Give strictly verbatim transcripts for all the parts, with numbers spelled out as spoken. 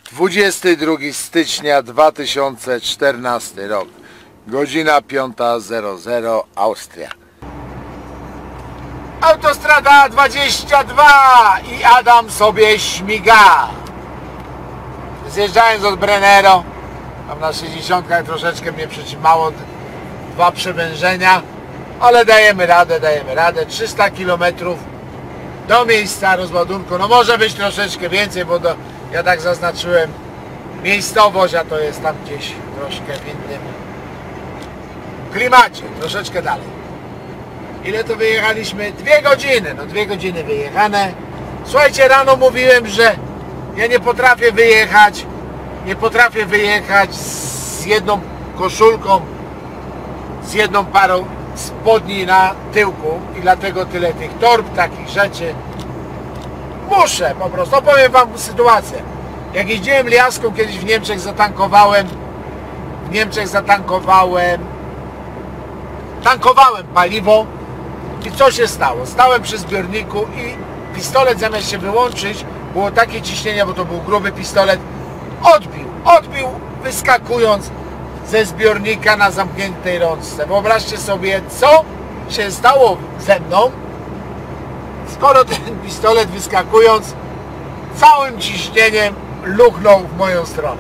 dwudziestego drugiego stycznia dwa tysiące czternasty rok, godzina piąta zero zero, Austria. Autostrada dwadzieścia dwa i Adam sobie śmiga. Zjeżdżając od Brennero, tam na sześćdziesiątkach troszeczkę mnie przytrzymało, dwa przewężenia, ale dajemy radę, dajemy radę. trzysta kilometrów do miejsca rozładunku. No może być troszeczkę więcej, bo do, ja tak zaznaczyłem miejscowość, a to jest tam gdzieś troszkę w innym klimacie, troszeczkę dalej. Ile to wyjechaliśmy? Dwie godziny, no dwie godziny wyjechane. Słuchajcie, rano mówiłem, że ja nie potrafię wyjechać, nie potrafię wyjechać z jedną koszulką, z jedną parą spodni na tyłku i dlatego tyle tych torb, takich rzeczy. Muszę po prostu, opowiem wam sytuację. Jak jeździłem liaską kiedyś w Niemczech, zatankowałem w Niemczech zatankowałem tankowałem paliwo i co się stało? Stałem przy zbiorniku i pistolet zamiast się wyłączyć, było takie ciśnienie, bo to był gruby pistolet, odbił, odbił wyskakując ze zbiornika na zamkniętej rączce. Wyobraźcie sobie, co się stało ze mną, skoro ten pistolet wyskakując całym ciśnieniem luchnął w moją stronę.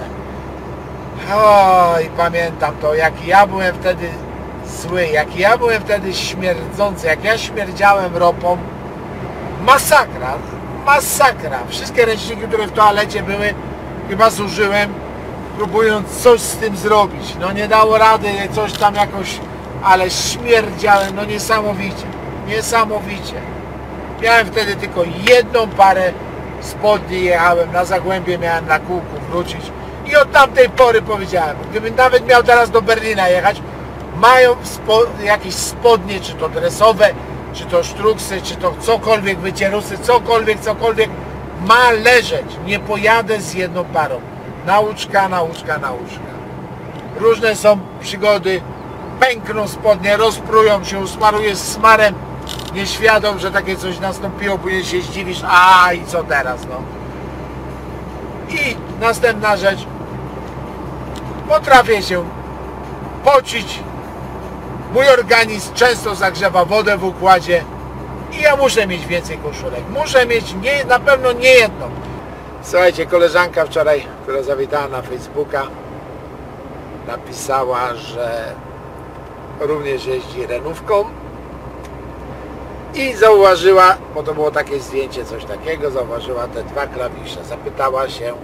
O, i pamiętam to, jaki ja byłem wtedy zły, jaki ja byłem wtedy śmierdzący, jak ja śmierdziałem ropą. Masakra, masakra. Wszystkie ręczniki, które w toalecie były, chyba zużyłem, próbując coś z tym zrobić. No nie dało rady, coś tam jakoś, ale śmierdziałem, no niesamowicie, niesamowicie. Miałem wtedy tylko jedną parę spodni, jechałem na Zagłębie, miałem na kółku wrócić i od tamtej pory powiedziałem, gdybym nawet miał teraz do Berlina jechać, mają spo, jakieś spodnie, czy to dresowe, czy to sztruksy, czy to cokolwiek, wycierusy, cokolwiek, cokolwiek ma leżeć. Nie pojadę z jedną parą. Nauczka, nauczka, nauczka. Różne są przygody. Pękną spodnie, rozprują się, usmarujesz smarem, nieświadom, że takie coś nastąpiło, później się zdziwisz, a i co teraz, no. I następna rzecz. Potrafię się pocić. Mój organizm często zagrzewa wodę w układzie i ja muszę mieć więcej koszulek. Muszę mieć nie, na pewno nie jedną. Słuchajcie, koleżanka wczoraj, która zawitała na Facebooka, napisała, że również jeździ renówką i zauważyła, bo to było takie zdjęcie, coś takiego, zauważyła te dwa klawisze. Zapytała się,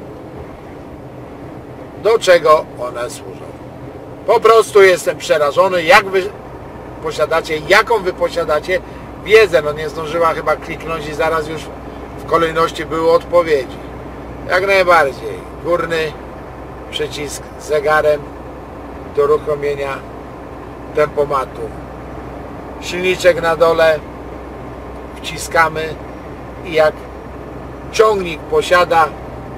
do czego one służą. Po prostu jestem przerażony, jak wy posiadacie, jaką wy posiadacie wiedzę. No nie zdążyła chyba kliknąć i zaraz już w kolejności były odpowiedzi. Jak najbardziej. Górny przycisk z zegarem do uruchomienia tempomatu. Silniczek na dole wciskamy i jak ciągnik posiada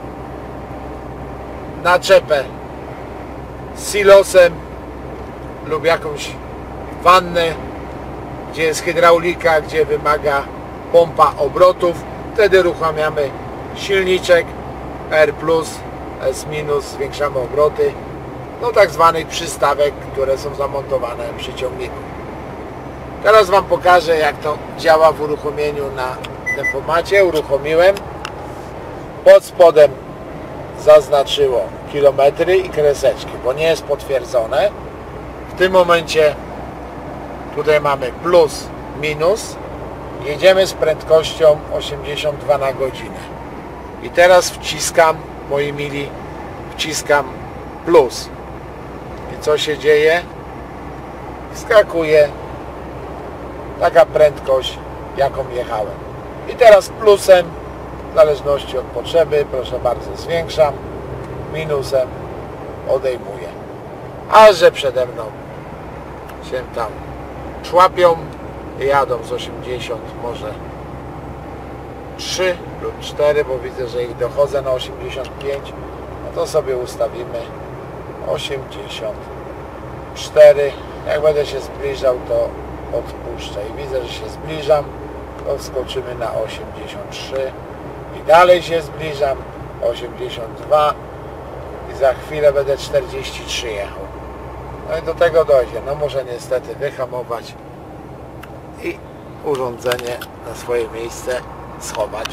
naczepę z silosem lub jakąś wannę, gdzie jest hydraulika, gdzie wymaga pompa obrotów, wtedy uruchamiamy silniczek R plus, S minus, zwiększamy obroty, no tak zwanych przystawek, które są zamontowane przy ciągniku. Teraz wam pokażę, jak to działa w uruchomieniu na tempomacie. Uruchomiłem, pod spodem zaznaczyło kilometry i kreseczki, bo nie jest potwierdzone. W tym momencie tutaj mamy plus, minus. Jedziemy z prędkością osiemdziesiąt dwa na godzinę. I teraz wciskam, moi mili, wciskam plus. I co się dzieje? Wskakuje taka prędkość, jaką jechałem. I teraz plusem, w zależności od potrzeby, proszę bardzo, zwiększam, minusem odejmuję. A że przede mną się tam człapią, jadą z osiemdziesiąt, może trzy lub cztery, bo widzę, że ich dochodzę na osiemdziesiąt pięć, no to sobie ustawimy osiemdziesiąt cztery. Jak będę się zbliżał, to odpuszczę i widzę, że się zbliżam, to wskoczymy na osiemdziesiąt trzy i dalej się zbliżam, osiemdziesiąt dwa i za chwilę będę czterdzieści trzy jechał. No i do tego dojdzie. No muszę niestety wyhamować i urządzenie na swoje miejsce schować.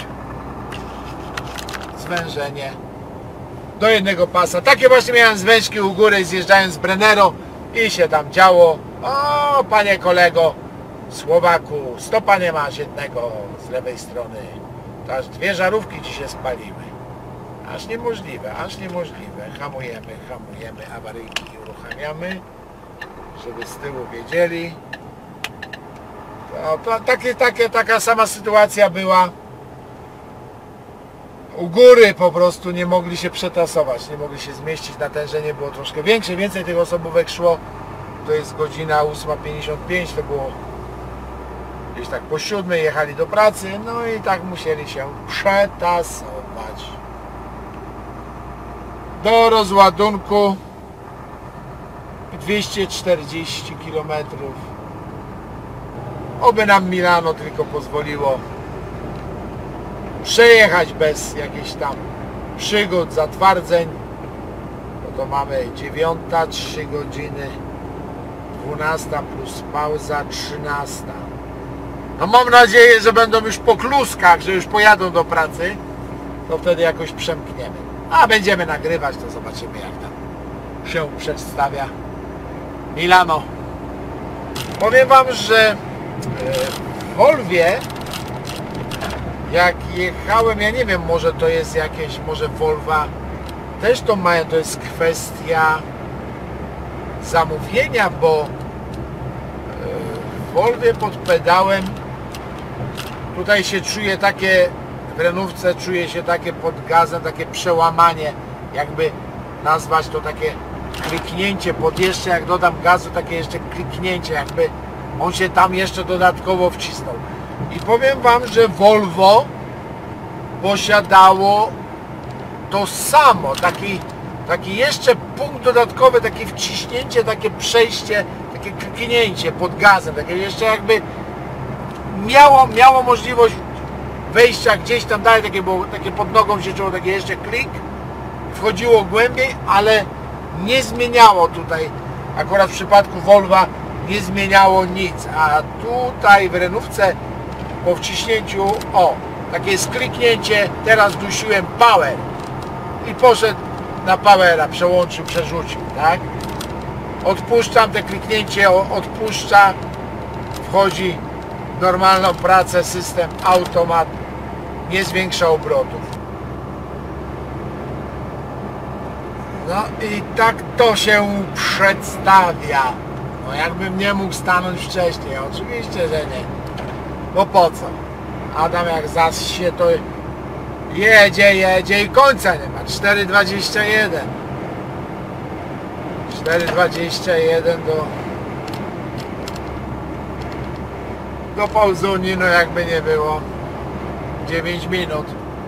Zwężenie do jednego pasa. Takie właśnie miałem zwężki u góry, zjeżdżając z Brennero i się tam działo. O, panie kolego Słowaku, stopa nie masz jednego z lewej strony. To aż dwie żarówki ci się spaliły. Aż niemożliwe, aż niemożliwe. Hamujemy, hamujemy, awaryjki uruchamiamy, żeby z tyłu wiedzieli. To, to takie, takie, taka sama sytuacja była. U góry po prostu nie mogli się przetasować, nie mogli się zmieścić, natężenie było troszkę większe, więcej tych osobówek szło. To jest godzina ósma pięćdziesiąt pięć, to było gdzieś tak po siódmej, jechali do pracy, no i tak musieli się przetasować. Do rozładunku dwieście czterdzieści kilometrów. Oby nam Milano tylko pozwoliło przejechać bez jakichś tam przygód, zatwardzeń. Bo to mamy dziewiąta, trzy godziny, dwunasta plus pauza, trzynasta. No mam nadzieję, że będą już po kluskach, że już pojadą do pracy, to wtedy jakoś przemkniemy. A będziemy nagrywać, to zobaczymy, jak tam się przedstawia Milano. Powiem wam, że w Volwie, jak jechałem, ja nie wiem, może to jest jakieś, może Volva też to mają, to jest kwestia zamówienia, bo w Volvie pod pedałem tutaj się czuje takie, w renówce czuje się takie pod gazem, takie przełamanie, jakby nazwać to takie kliknięcie, pod jeszcze jak dodam gazu, takie jeszcze kliknięcie, jakby on się tam jeszcze dodatkowo wcisnął. I powiem wam, że Volvo posiadało to samo, taki, taki jeszcze punkt dodatkowy, takie wciśnięcie, takie przejście, takie kliknięcie pod gazem, takie jeszcze jakby miało, miało możliwość wejścia gdzieś tam dalej, takie, było, takie pod nogą się czuło, takie jeszcze klik, wchodziło głębiej, ale nie zmieniało tutaj, akurat w przypadku Volva nie zmieniało nic, a tutaj w renówce po wciśnięciu, o, takie jest kliknięcie, teraz dusiłem power i poszedł na powera, przełączył, przerzucił, tak? Odpuszczam, te kliknięcie odpuszcza, wchodzi w normalną pracę, system, automat, nie zwiększa obrotów. No i tak to się przedstawia. No jakbym nie mógł stanąć wcześniej, oczywiście, że nie. Bo po co? Adam jak zas się to jedzie, jedzie i końca nie ma. cztery dwadzieścia jeden. cztery dwadzieścia jeden do do Pauzuni, no jakby nie było. dziewięć minut.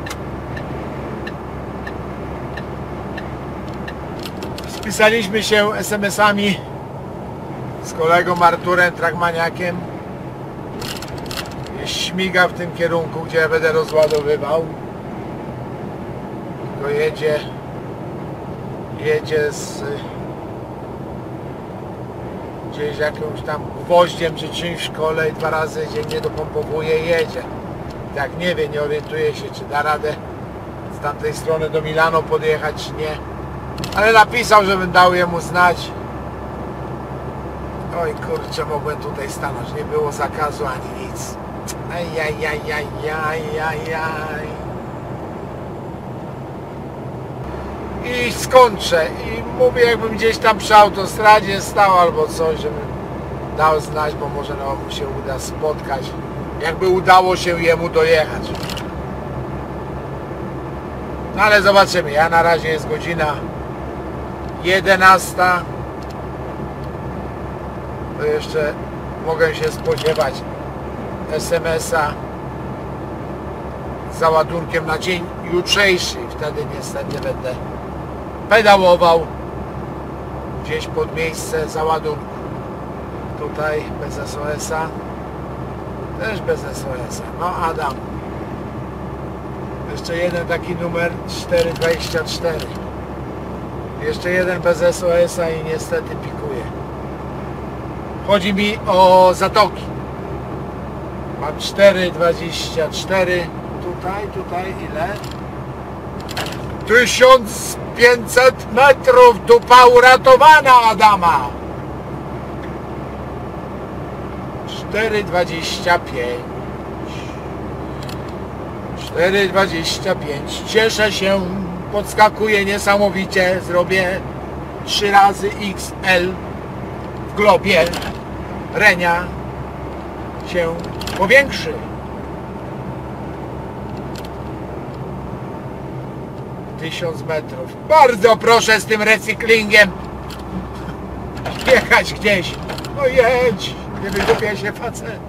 Spisaliśmy się es em esami z kolegą Arturem Trackmaniakiem. Śmiga w tym kierunku, gdzie ja będę rozładowywał. Tylko jedzie jedzie z gdzieś jakimś tam gwoździem czy czymś w szkole i dwa razy dziennie dopompowuje i jedzie. Tak nie wie, nie orientuje się, czy da radę z tamtej strony do Milano podjechać, czy nie. Ale napisał, żebym dał jemu znać. Oj kurczę, mogłem tutaj stanąć, nie było zakazu ani nic. Ajajajajajajaj. I skończę. I mówię, jakbym gdzieś tam przy autostradzie stał albo coś, żebym dał znać, bo może no, mu się uda spotkać. Jakby udało się jemu dojechać. No ale zobaczymy. Ja na razie jest godzina jedenasta. To jeszcze mogę się spodziewać es em esa z załadunkiem na dzień jutrzejszy. Wtedy niestety będę pedałował gdzieś pod miejsce załadunku. Tutaj bez es o esa. Też bez es o esa. No Adam, Jeszcze jeden taki numer cztery dwadzieścia cztery. Jeszcze jeden bez S O S-a i niestety pikuje. Chodzi mi o zatoki. Mam cztery dwadzieścia cztery. Tutaj, tutaj ile? tysiąc pięćset metrów, dupa uratowana Adama. cztery dwadzieścia pięć. cztery dwadzieścia pięć. Cieszę się, podskakuję niesamowicie. Zrobię trzy razy X L w globie. Renia się powiększy. tysiąc metrów. Bardzo proszę z tym recyklingiem jechać gdzieś. No jedź, nie wygłupia się facet.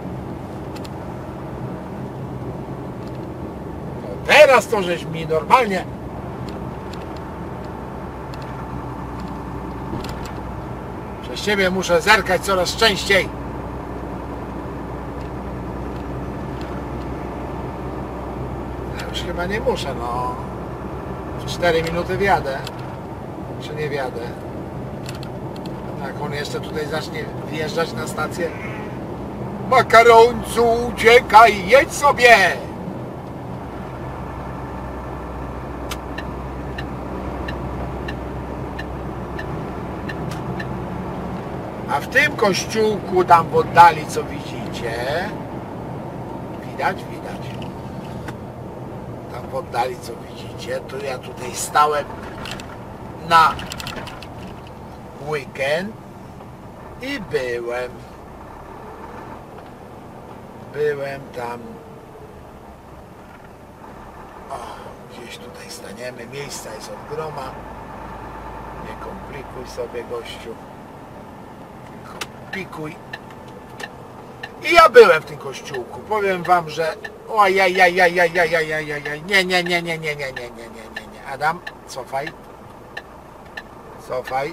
No teraz to żeś mi normalnie. Przez ciebie muszę zerkać coraz częściej. Ja już chyba nie muszę, no. W cztery minuty wjadę. Czy nie wjadę? Jak on jeszcze tutaj zacznie wjeżdżać na stację. Makarońcu, uciekaj, jedź sobie! A w tym kościółku tam w oddali, co widzicie, widać, widać. Tam w oddali, co widzicie, to ja tutaj stałem na weekend i byłem. Byłem tam. O, gdzieś tutaj staniemy. Miejsca jest od groma. Nie komplikuj sobie, gościu. Komplikuj. I ja byłem w tym kościółku. Powiem wam, że ojajajajajajajajajaj. Nie, nie, nie, nie, nie, nie, nie, nie, nie, nie, nie. Adam, cofaj. Cofaj.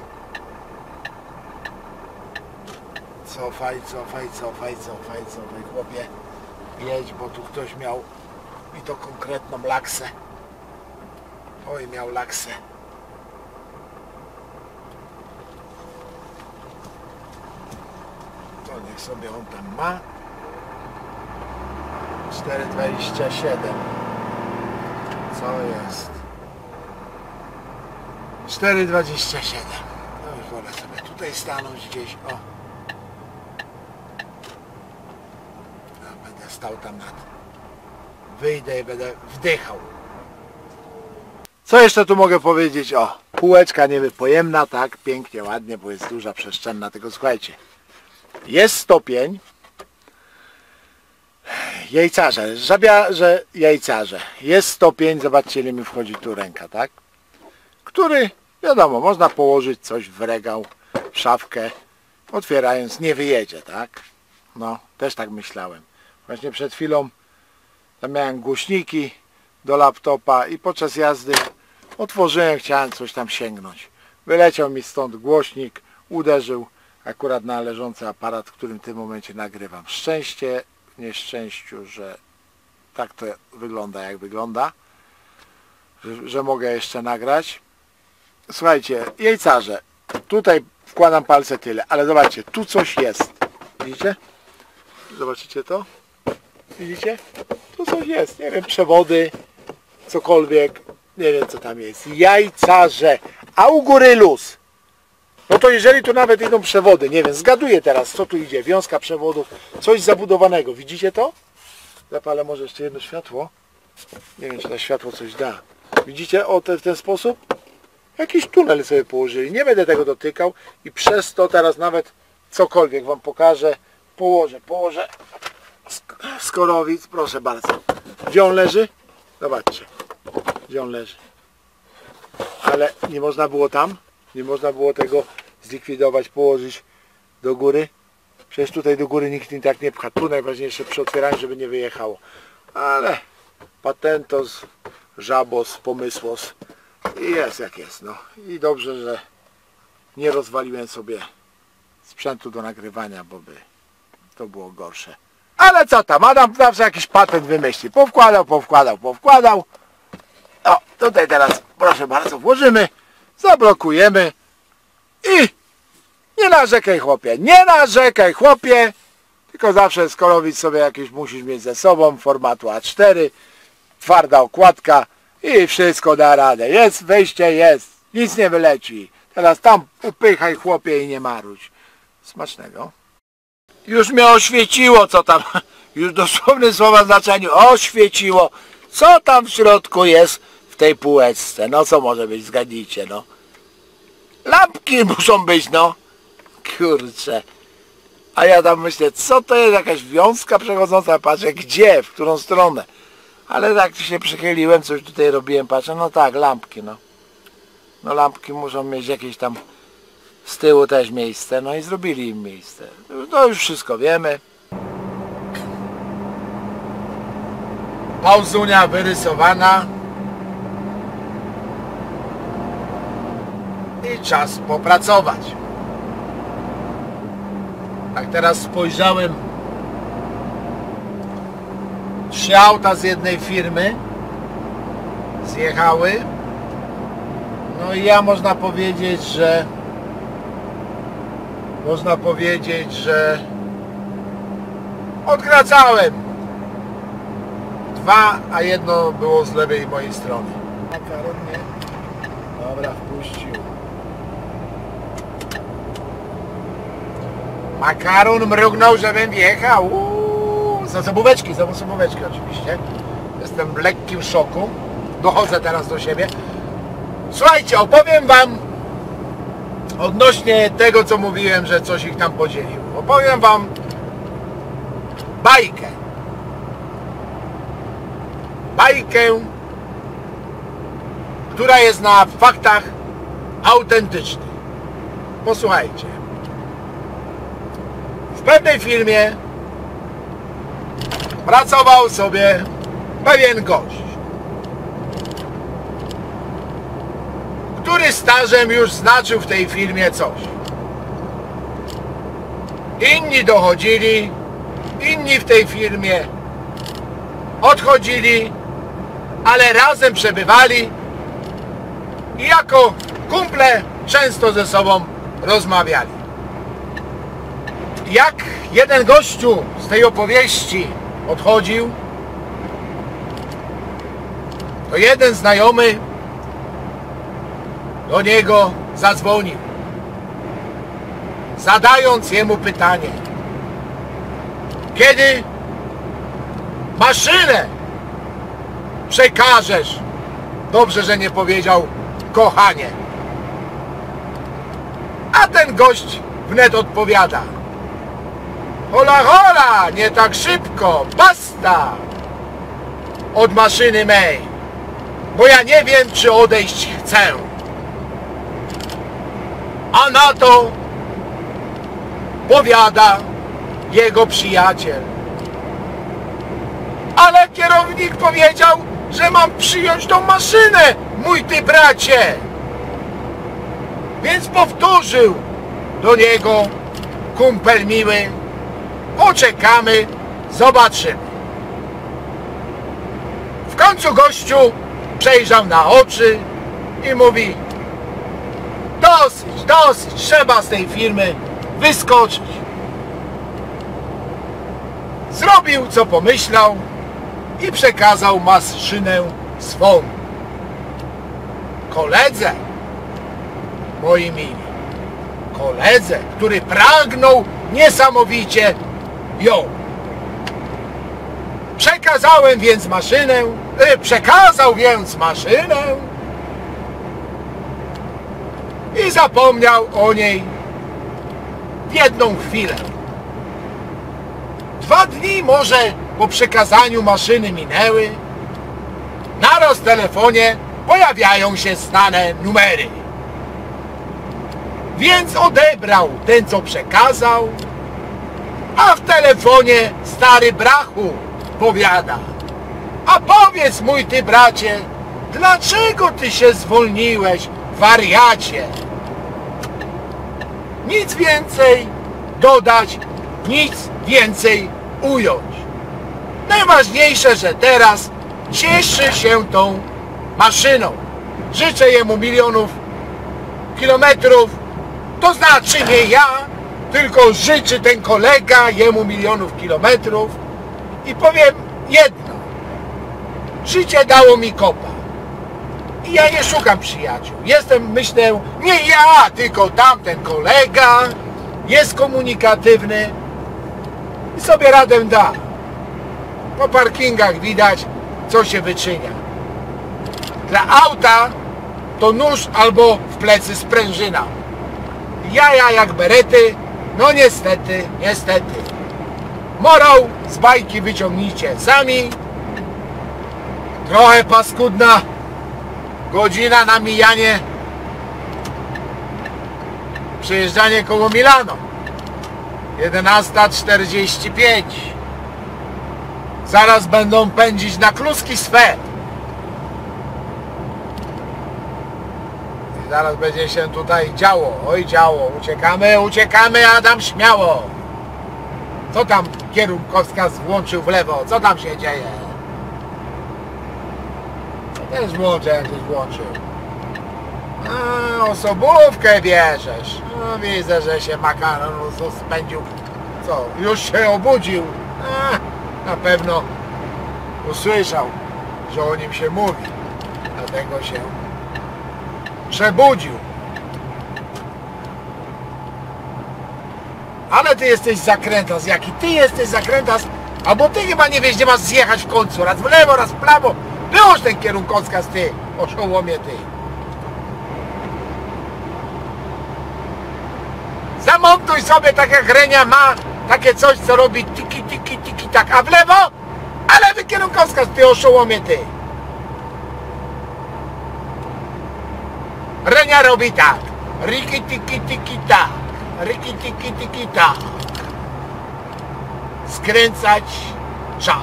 Cofaj, cofaj, cofaj, cofaj, cofaj, chłopie. Jedź, bo tu ktoś miał i to konkretną laksę. Oj, miał laksę. To niech sobie on tam ma. cztery dwadzieścia siedem. Co jest? cztery dwadzieścia siedem. No już wolę sobie tutaj stanąć gdzieś. O. Ja będę stał tam nad. Wyjdę i będę wdychał. Co jeszcze tu mogę powiedzieć? O, półeczka niewypojemna, tak, pięknie, ładnie, bo jest duża, przestrzenna. Tylko słuchajcie, jest stopień. Jajcarze, żabiarze, jajcarze. Jest stopień, zobaczcie, ile mi wchodzi tu ręka, tak? Który, wiadomo, można położyć coś w regał, w szafkę, otwierając, nie wyjedzie, tak? No, też tak myślałem. Właśnie przed chwilą tam miałem głośniki do laptopa i podczas jazdy otworzyłem, chciałem coś tam sięgnąć. Wyleciał mi stąd głośnik, uderzył akurat na leżący aparat, którym w tym momencie nagrywam. Szczęście w nieszczęściu, że tak to wygląda, jak wygląda, że, że mogę jeszcze nagrać. Słuchajcie, jajcarze, tutaj wkładam palce tyle, ale zobaczcie, tu coś jest. Widzicie? Zobaczycie to? Widzicie? Tu coś jest, nie wiem, przewody, cokolwiek, nie wiem co tam jest. Jajcarze, Augurylus. No to jeżeli tu nawet idą przewody, nie wiem, zgaduję teraz, co tu idzie, wiązka przewodów, coś zabudowanego, widzicie to? Zapalę może jeszcze jedno światło. Nie wiem, czy to światło coś da. Widzicie, o te, w ten sposób? Jakiś tunel sobie położyli, nie będę tego dotykał i przez to teraz nawet cokolwiek wam pokażę, położę, położę skorowic, proszę bardzo. Gdzie on leży? Zobaczcie, gdzie on leży. Ale nie można było tam, nie można było tego zlikwidować, położyć do góry. Przecież tutaj do góry nikt i tak nie pcha. Tu najważniejsze przy otwieraniu, żeby nie wyjechało. Ale patentos, żabos, pomysłos i jest jak jest. No. I dobrze, że nie rozwaliłem sobie sprzętu do nagrywania, bo by to było gorsze. Ale co tam, Adam zawsze jakiś patent wymyśli. Powkładał, powkładał, powkładał O, tutaj teraz, proszę bardzo, włożymy, zablokujemy i nie narzekaj chłopie, nie narzekaj chłopie, tylko zawsze skorowicz sobie jakieś musisz mieć ze sobą, formatu A cztery, twarda okładka i wszystko da radę. Jest wejście, jest, nic nie wyleci. Teraz tam upychaj chłopie i nie maruć. Smacznego. Już mnie oświeciło, co tam, już dosłowne słowa znaczeniu, oświeciło, co tam w środku jest w tej półeczce. No co może być, zgadnijcie, no. Lampki muszą być, no. Kurczę. A ja tam myślę, co to jest, jakaś wiązka przechodząca, patrzę, gdzie, w którą stronę. Ale tak się przychyliłem, coś tutaj robiłem, patrzę, no tak, lampki, no. No lampki muszą mieć jakieś tam z tyłu też miejsce, no i zrobili im miejsce. No już wszystko wiemy. Pauzunia wyrysowana. I czas popracować. Tak teraz spojrzałem. Trzy auta z jednej firmy zjechały. No i ja można powiedzieć, że można powiedzieć, że odkracałem dwa, a jedno było z lewej mojej strony. Makaron nie. Dobra, wpuścił. Makaron mrugnął, żebym wjechał. Uuu, za sobóweczki, za sobóweczki oczywiście. Jestem w lekkim szoku. Dochodzę teraz do siebie. Słuchajcie, opowiem wam odnośnie tego, co mówiłem, że coś ich tam podzielił. Opowiem wam bajkę. Bajkę, która jest na faktach autentycznych. Posłuchajcie. W pewnej firmie pracował sobie pewien gość, który stażem już znaczył w tej firmie coś. Inni dochodzili, inni w tej firmie odchodzili, ale razem przebywali i jako kumple często ze sobą rozmawiali. Jak jeden gościu z tej opowieści odchodził, to jeden znajomy do niego zadzwonił, zadając jemu pytanie: kiedy maszynę przekażesz? Dobrze, że nie powiedział kochanie. A ten gość wnet odpowiada: hola hola, nie tak szybko, basta od maszyny mej, bo ja nie wiem, czy odejść chcę. A na to powiada jego przyjaciel: ale kierownik powiedział, że mam przyjąć tą maszynę, mój ty bracie. Więc powtórzył do niego kumpel miły: poczekamy, zobaczymy. W końcu gościu przejrzał na oczy i mówi: dosyć, dosyć, trzeba z tej firmy wyskoczyć. Zrobił, co pomyślał i przekazał maszynę swą koledze, moi mili, koledze, który pragnął niesamowicie ją. Przekazałem więc maszynę, e, przekazał więc maszynę i zapomniał o niej w jedną chwilę. Dwa dni może po przekazaniu maszyny minęły. Naraz w telefonie pojawiają się znane numery. Więc odebrał ten, co przekazał, a w telefonie stary brachu powiada: a powiedz, mój ty bracie, dlaczego ty się zwolniłeś, wariacie? Nic więcej dodać, nic więcej ująć. Najważniejsze, że teraz cieszy się tą maszyną. Życzę jemu milionów kilometrów, to znaczy nie ja, tylko życzy ten kolega jemu milionów kilometrów i powiem jedno, życie dało mi kopa i ja nie szukam przyjaciół, jestem, myślę, nie ja, tylko tamten kolega jest komunikatywny i sobie radę da. Po parkingach widać, co się wyczynia. Dla auta to nóż albo w plecy sprężyna. Jaja jak berety, no niestety, niestety. Morał z bajki wyciągnijcie sami. Trochę paskudna godzina na mijanie, przejeżdżanie koło Milano. jedenasta czterdzieści pięć. Zaraz będą pędzić na kluski swe. I zaraz będzie się tutaj działo. Oj działo. Uciekamy, uciekamy, Adam, śmiało. Co tam kierunkowskaz włączył w lewo? Co tam się dzieje? Też włączę, jak coś włączył. A, osobówkę bierzesz. No, widzę, że się makaron spędził. Co? Już się obudził. A, na pewno usłyszał, że o nim się mówi. Dlatego się przebudził. Ale ty jesteś zakrętas. Jaki ty jesteś zakrętas? Albo ty chyba nie wiesz, gdzie masz zjechać w końcu. Raz w lewo, raz w prawo. Wyłącz ten kierunkowskaz, ty, oszołomie, ty. Zamontuj sobie, tak jak Renia ma, takie coś, co robi tiki, tiki, tiki, tak, a w lewo? A lewy kierunkowskaz, ty, oszołomie, ty. Renia robi tak. Riki, tiki, tiki, tak. Riki, tiki, tiki, tak. Skręcać czas.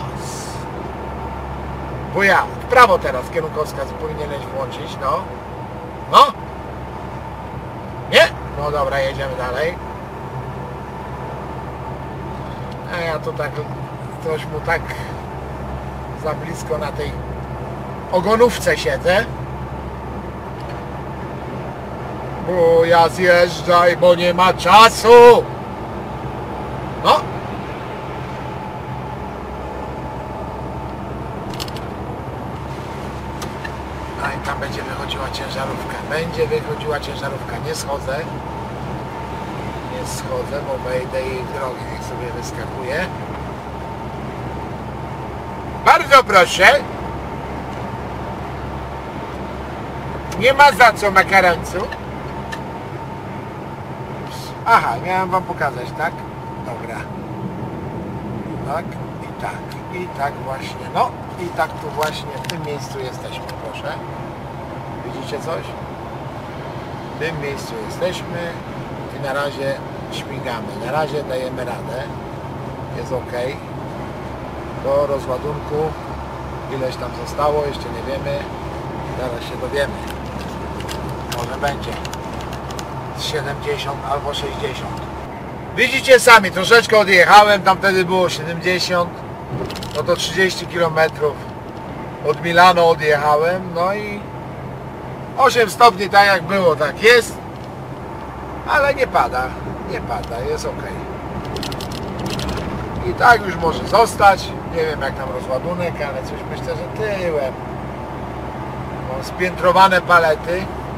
Bo ja w prawo teraz kierunkowskaz powinieneś włączyć, no. No. Nie? No dobra, jedziemy dalej. A ja tu tak, coś mu tak za blisko na tej ogonówce siedzę. Bo ja zjeżdżaj, bo nie ma czasu. No. A i tam będzie wychodziła ciężarówka. Będzie wychodziła ciężarówka. Nie schodzę. Nie schodzę, bo wejdę jej w drogę. Niech sobie wyskakuje. Bardzo proszę. Nie ma za co, makaroncu. Aha, miałem wam pokazać, tak? Dobra. Tak i tak. I tak właśnie. No i tak tu właśnie w tym miejscu jesteśmy, proszę. Widzicie coś? W tym miejscu jesteśmy i na razie śmigamy. Na razie dajemy radę. Jest ok. Do rozładunku ileś tam zostało, jeszcze nie wiemy. Zaraz się dowiemy. Może będzie siedemdziesiąt albo sześćdziesiąt. Widzicie sami, troszeczkę odjechałem, tam wtedy było siedemdziesiąt, no to trzydzieści kilometrów od Milano odjechałem, no i osiem stopni tak jak było, tak jest, ale nie pada, nie pada, jest ok. I tak już może zostać, nie wiem jak tam rozładunek, ale coś myślę, że tyłem. Mam spiętrowane palety.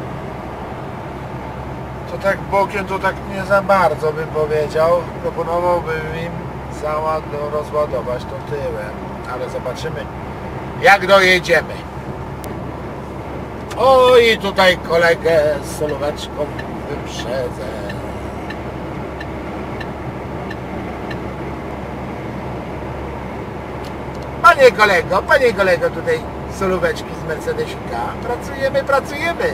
To tak bokiem to tak nie za bardzo bym powiedział. Proponowałbym im załad rozładować to tyłem, ale zobaczymy jak dojedziemy. O i tutaj kolegę z solóweczką wyprzedzę. Panie kolego, panie kolego, tutaj solóweczki z Mercedesika. Pracujemy, pracujemy.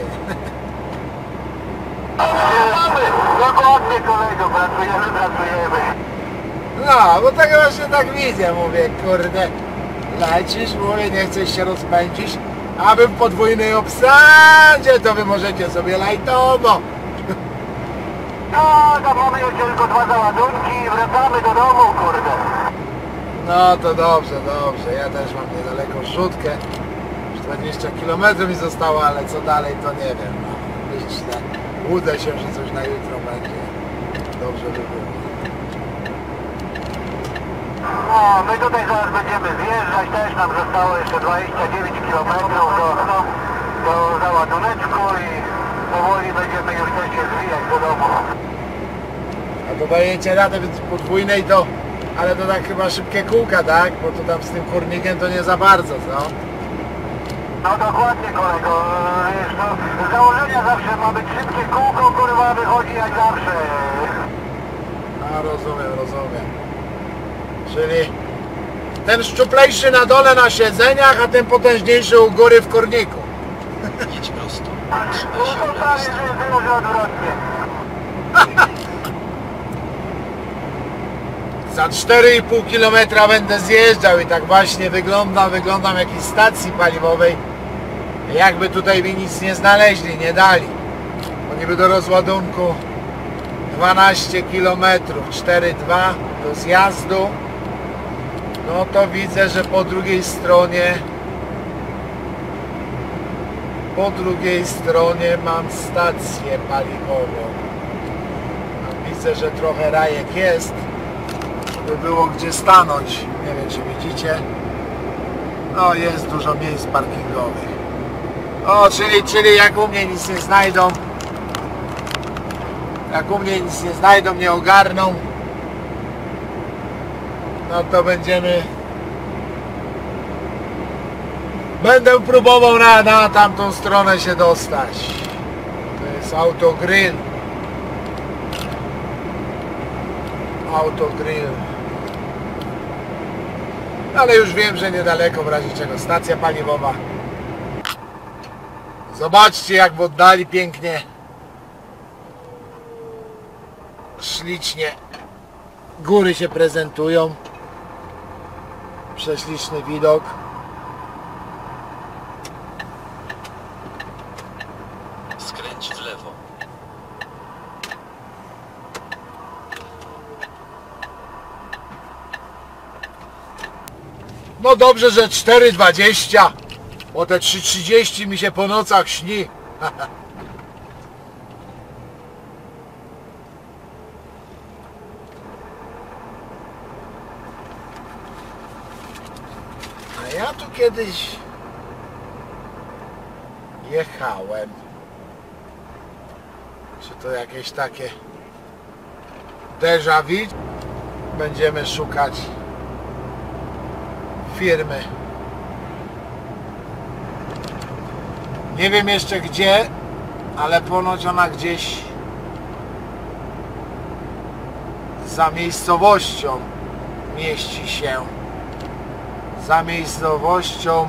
Dokładnie kolego, pracujemy, pracujemy. No, bo tak właśnie tak widzę, mówię, kurde, lecisz, mówię, nie chcesz się rozpędzić, a wy w podwójnej obsadzie, to wy możecie sobie lajtowo. Tak, a mamy już tylko dwa załadunki i wracamy do domu, kurde. No to dobrze, dobrze, ja też mam niedaleko rzutkę, dwadzieścia kilometrów mi zostało, ale co dalej to nie wiem. No, myślę, łudzę się, że coś na jutro będzie. Dobrze by było. No, my tutaj zaraz będziemy zjeżdżać, też nam zostało jeszcze dwadzieścia dziewięć kilometrów do, do załaduneczku i powoli będziemy już też się zwijać do domu. A to dajecie radę więc podwójnej to, ale to tak chyba szybkie kółka, tak? Bo to tam z tym kurnikiem to nie za bardzo, co? No dokładnie kolego, wiesz, no, z założenia zawsze ma być szybkie kółko, kurwa, wychodzi jak zawsze. A rozumiem, rozumiem. Czyli ten szczuplejszy na dole na siedzeniach, a ten potężniejszy u góry w kurniku. Jedź prosto. Kółko prawie, że było, że odwrotnie. Za cztery i pół kilometra będę zjeżdżał i tak właśnie wyglądam, wyglądam jakiejś stacji paliwowej. Jakby tutaj mi nic nie znaleźli, nie dali. Bo niby do rozładunku dwanaście kilometrów, cztery dwa do zjazdu. No to widzę, że po drugiej stronie po drugiej stronie mam stację paliwową. Widzę, że trochę rajek jest, by było gdzie stanąć. Nie wiem, czy widzicie. No, jest dużo miejsc parkingowych. O, czyli, czyli jak u mnie nic nie znajdą, jak u mnie nic nie znajdą, nie ogarną, no to będziemy, będę próbował na, na tamtą stronę się dostać. To jest Autogrill. Autogrill. Ale już wiem, że niedaleko, w razie czego stacja paliwowa. Zobaczcie, jak w oddali pięknie, ślicznie góry się prezentują. Prześliczny widok. Skręć w lewo. No dobrze, że cztery dwadzieścia, bo te trzy trzydzieści mi się po nocach śni. A ja tu kiedyś jechałem. Czy to jakieś takie déjà vu? Będziemy szukać firmy. Nie wiem jeszcze gdzie, ale ponoć ona gdzieś za miejscowością mieści się. Za miejscowością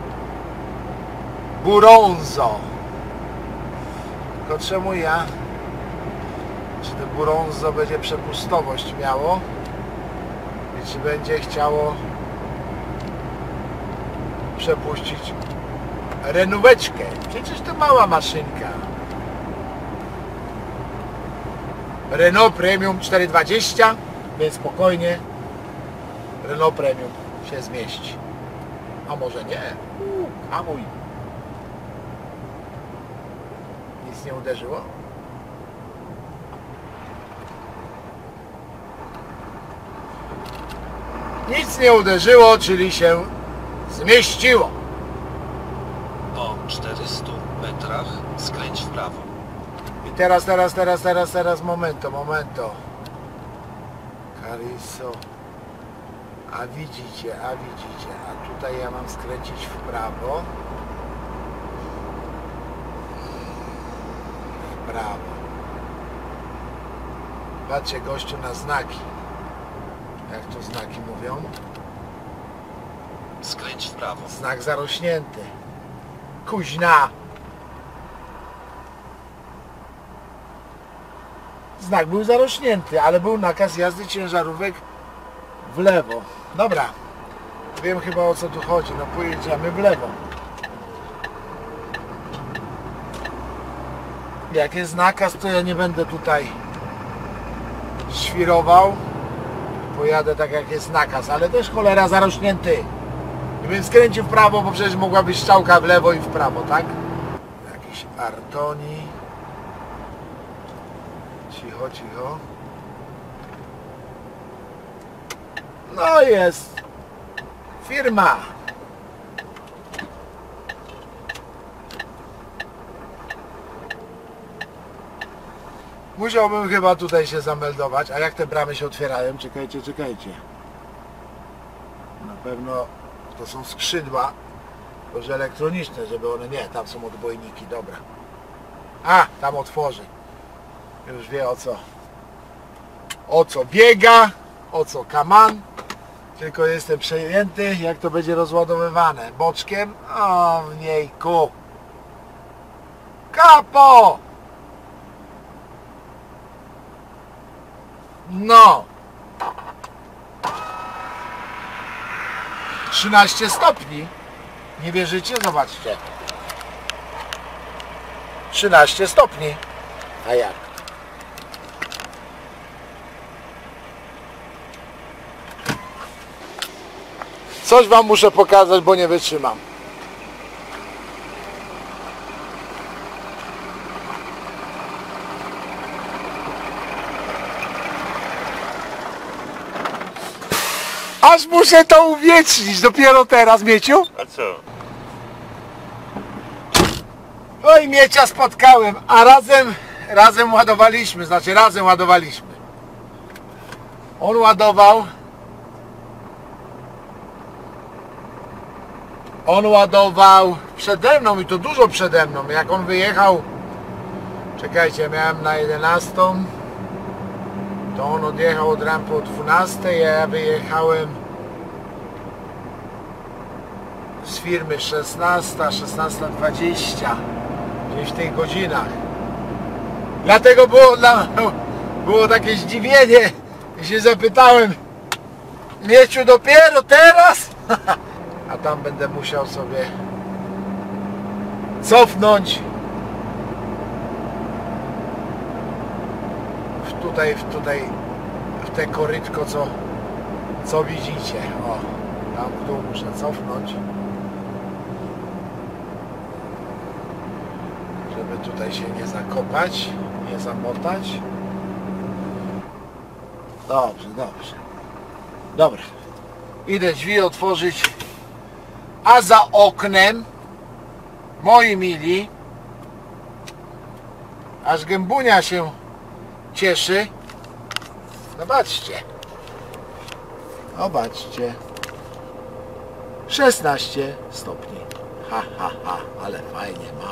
Buronzo. Tylko czemu ja? Czy to Buronzo będzie przepustowość miało? I czy będzie chciało przepuścić renóweczkę? Przecież to mała maszynka. Renault Premium cztery dwadzieścia, więc spokojnie Renault Premium się zmieści. A może nie? Uuu, hamuj. Nic nie uderzyło? Nic nie uderzyło, czyli się zmieściło. Po czterystu metrach skręć w prawo. I teraz, teraz, teraz, teraz, teraz, momento, momento. Cariso. A widzicie, a widzicie, a tutaj ja mam skręcić w prawo. W prawo. Patrzcie, gościu, na znaki. Jak to znaki mówią? Skręć w prawo. Znak zarośnięty. Kuźna. Znak był zarośnięty, ale był nakaz jazdy ciężarówek w lewo. Dobra. Wiem chyba, o co tu chodzi. No pojedziemy w lewo. Jak jest nakaz, to ja nie będę tutaj świrował. Pojadę tak, jak jest nakaz, ale też cholera zarośnięty. Gdybym skręcił w prawo, bo przecież mogła być strzałka w lewo i w prawo, tak? Jakiś Artoni. Cicho, cicho. No jest firma. Musiałbym chyba tutaj się zameldować. A jak te bramy się otwierają? Czekajcie, czekajcie. Na pewno to są skrzydła, może elektroniczne, żeby one... Nie, tam są odbojniki, dobra. A, tam otworzy. Już wie o co. O co biega, o co kaman. Tylko jestem przejęty, jak to będzie rozładowywane. Boczkiem? O, mniejku. Kapo! No. trzynaście stopni. Nie wierzycie? Zobaczcie. trzynaście stopni. A jak? Coś wam muszę pokazać, bo nie wytrzymam. Aż muszę to uwiecznić dopiero teraz, Mieciu. A co? Oj, Miecia spotkałem, a razem, razem ładowaliśmy, znaczy razem ładowaliśmy. On ładował. On ładował przede mną i to dużo przede mną. Jak on wyjechał, czekajcie, miałem na jedenastą, to on odjechał od rampy o dwunastej, a ja wyjechałem z firmy szesnasta, szesnasta dwadzieścia, gdzieś w tych godzinach. Dlatego było, dla, było takie zdziwienie i się zapytałem, Mieciu, dopiero teraz? A tam będę musiał sobie cofnąć w tutaj, w tutaj, w te korytko, co, co widzicie. O, tam w dół muszę cofnąć, żeby tutaj się nie zakopać, nie zamotać. Dobrze, dobrze. Dobra. Idę drzwi otworzyć. A za oknem, moi mili, aż gębunia się cieszy. Zobaczcie. Zobaczcie. szesnaście stopni. Ha, ha, ha, ale fajnie mam.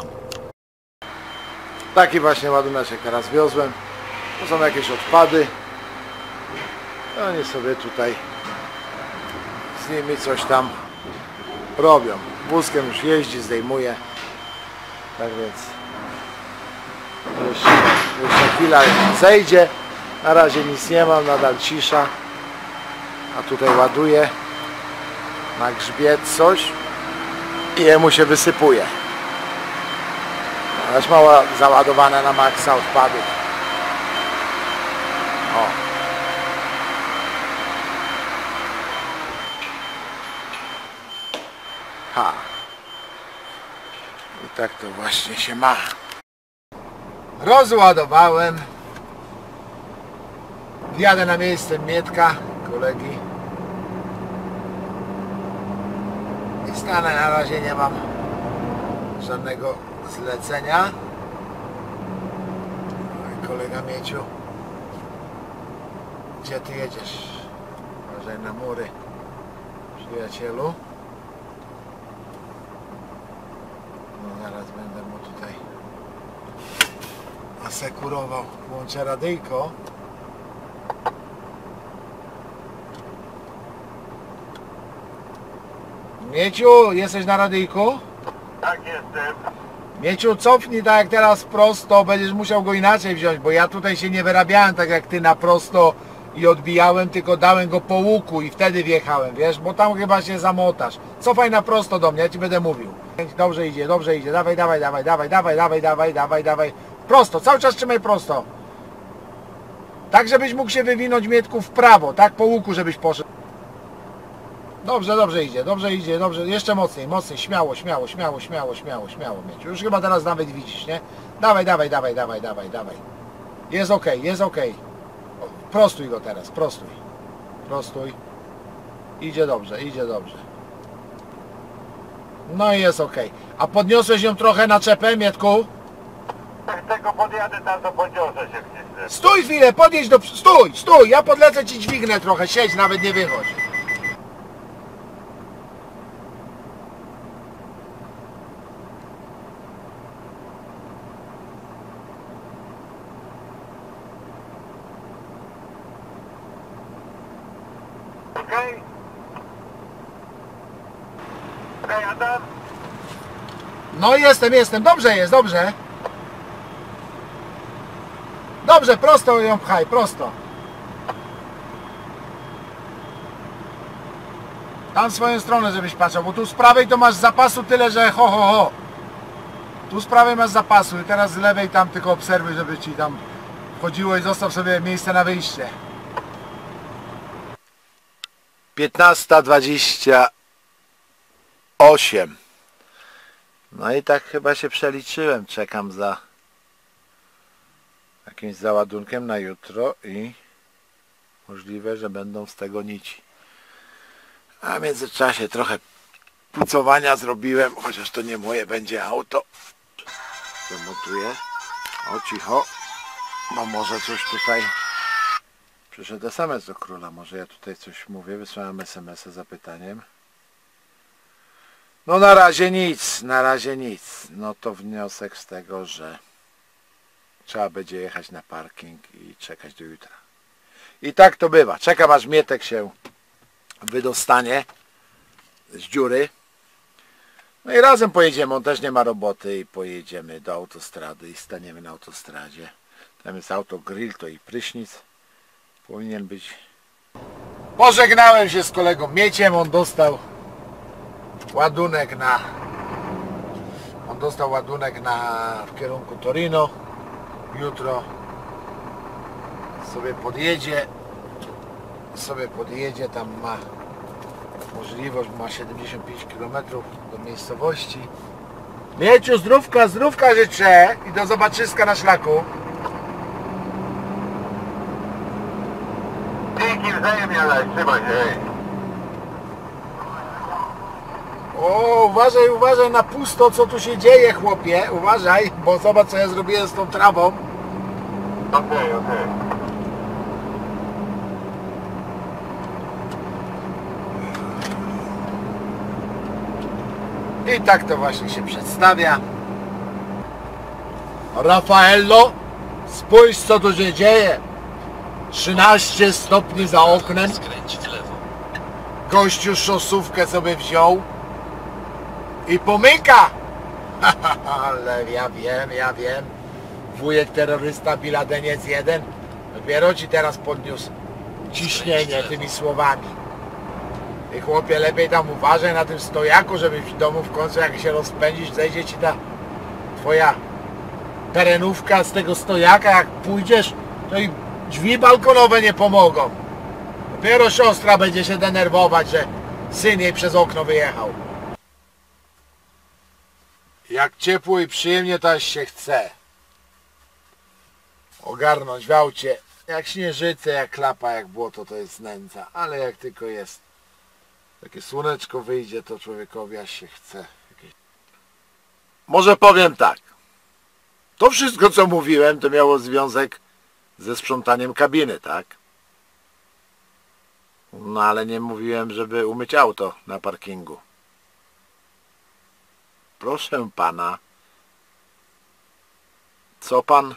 Taki właśnie ładuneczek teraz wiozłem. To są jakieś odpady. Oni sobie tutaj z nimi coś tam robią. Wózkiem już jeździ, zdejmuje. Tak więc jeszcze, jeszcze chwila zejdzie. Na razie nic nie mam, nadal cisza. A tutaj ładuje na grzbiet coś i jemu się wysypuje. Ależ mało załadowane na maksa odpadów. O. Ha. I tak to właśnie się ma. Rozładowałem. Wjadę na miejsce Mietka, kolegi. I stanę, na razie nie mam żadnego zlecenia. Oj, kolega Mieciu. Gdzie ty jedziesz? Uważaj na mury, przyjacielu. No zaraz będę mu tutaj asekurował. Włączę radyjko. Mieciu, jesteś na radyjku? Tak, jestem. Mieciu, cofnij tak jak teraz prosto, będziesz musiał go inaczej wziąć, bo ja tutaj się nie wyrabiałem tak jak ty na prosto i odbijałem, tylko dałem go po łuku i wtedy wjechałem, wiesz, bo tam chyba się zamotasz. Cofaj na prosto do mnie, ja ci będę mówił. Dobrze idzie, dobrze idzie, dawaj, dawaj, dawaj, dawaj, dawaj, dawaj, dawaj, dawaj, dawaj. Prosto, cały czas trzymaj prosto. Tak, żebyś mógł się wywinąć, Mietku, w prawo, tak, po łuku żebyś poszedł. Dobrze, dobrze idzie, dobrze idzie, dobrze. Jeszcze mocniej, mocniej, śmiało, śmiało, śmiało, śmiało, śmiało, śmiało mieć. Już chyba teraz nawet widzisz, nie? Dawaj, dawaj, dawaj, dawaj, dawaj, dawaj. Jest ok, jest ok. Prostuj go teraz, prostuj. Prostuj. Idzie dobrze, idzie dobrze. No i jest ok. A podniosłeś ją trochę na czepę, Mietku? Jak tego podjadę tam, to podniosę się gdzieś. Stój chwilę, podjedź do... Stój, stój, ja podlecę ci, dźwignę trochę, siedź, nawet nie wychodź. Okej? Okej, Adam? No jestem, jestem, dobrze jest, dobrze. Dobrze, prosto ją pchaj, prosto. Tam w swoją stronę, żebyś patrzył, bo tu z prawej to masz zapasu tyle, że ho, ho, ho. Tu z prawej masz zapasu i teraz z lewej tam tylko obserwuj, żeby ci tam wchodziło i zostaw sobie miejsce na wyjście. piętnasta dwadzieścia osiem. No i tak chyba się przeliczyłem. Czekam za jakimś załadunkiem na jutro i możliwe, że będą z tego nici. A w międzyczasie trochę pucowania zrobiłem, chociaż to nie moje będzie auto. Zamontuję. O, cicho. No może coś tutaj... Przyszedł es em es do króla. Może ja tutaj coś mówię. Wysłałem es em es a zapytaniem. No na razie nic. Na razie nic. No to wniosek z tego, że trzeba będzie jechać na parking i czekać do jutra. I tak to bywa. Czekam aż Mietek się wydostanie z dziury. No i razem pojedziemy. On też nie ma roboty i pojedziemy do autostrady i staniemy na autostradzie. Tam jest auto grill, to i prysznic. Powinien być. Pożegnałem się z kolegą Mieciem. On dostał ładunek na on dostał ładunek na w kierunku Torino. Jutro sobie podjedzie sobie podjedzie, tam ma możliwość, ma siedemdziesiąt pięć kilometrów do miejscowości. Mieciu, zdrówka, zdrówka życzę i do zobaczyska na szlaku. Dzięki wzajemnie, ale trzymaj się. O, uważaj, uważaj na pusto, co tu się dzieje, chłopie. Uważaj, bo zobacz, co ja zrobiłem z tą trawą. Okej, okej. I tak to właśnie się przedstawia. Raffaello, spójrz, co tu się dzieje. trzynaście stopni za oknem. Skręć w lewo. Gościu szosówkę sobie wziął i pomyka. Ale ja wiem, ja wiem. Wujek terrorysta Biladeniec jeden dopiero ci teraz podniósł ciśnienie tymi słowami. I chłopie, lepiej tam uważaj na tym stojaku, żeby w domu w końcu, jak się rozpędzisz, zejdzie ci ta twoja terenówka z tego stojaka. Jak pójdziesz, to i drzwi balkonowe nie pomogą. Dopiero siostra będzie się denerwować, że syn jej przez okno wyjechał. Jak ciepło i przyjemnie, to aż się chce ogarnąć w aucie. Jak śnieżyce, jak klapa, jak błoto, to jest nędza. Ale jak tylko jest takie słoneczko wyjdzie, to człowiekowi aż się chce. Może powiem tak. To wszystko, co mówiłem, to miało związek ze sprzątaniem kabiny, tak? No ale nie mówiłem, żeby umyć auto na parkingu. Proszę pana, co pan...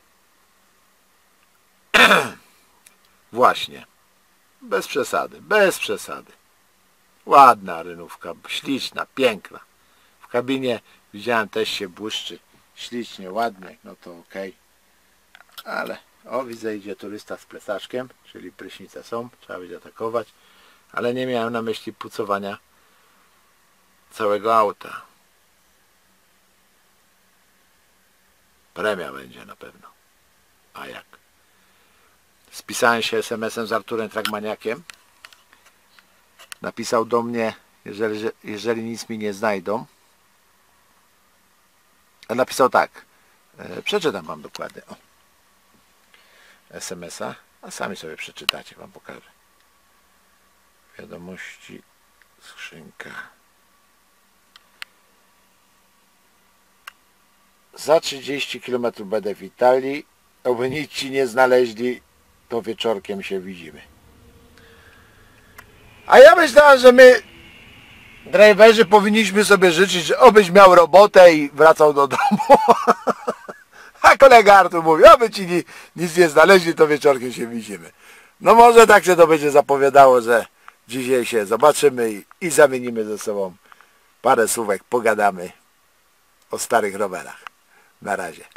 Właśnie, bez przesady, bez przesady. Ładna rynówka, śliczna, piękna. W kabinie widziałem, też się błyszczy ślicznie, ładnie, no to okej. Okay. Ale, o, widzę, idzie turysta z plecaczkiem, czyli prysznice są, trzeba będzie atakować. Ale nie miałem na myśli pucowania całego auta. Premia będzie na pewno. A jak? Spisałem się es em esem z Arturem Tragmaniakiem. napisał do mnie, jeżeli, jeżeli nic mi nie znajdą. A napisał tak. E, przeczytam wam dokładnie. O. es em es a, a sami sobie przeczytacie, wam pokażę. Wiadomości, skrzynka. Za trzydzieści kilometrów będę w Italii. Oby nic ci nie znaleźli, to wieczorkiem się widzimy. A ja myślałem, że my, driverzy, powinniśmy sobie życzyć, że obyś miał robotę i wracał do domu. A kolega Artur mówi, oby ci ni, nic nie znaleźli, to wieczorkiem się widzimy. No może tak się to będzie zapowiadało, że dzisiaj się zobaczymy i, i zamienimy ze sobą parę słówek, pogadamy o starych rowerach. Na razie.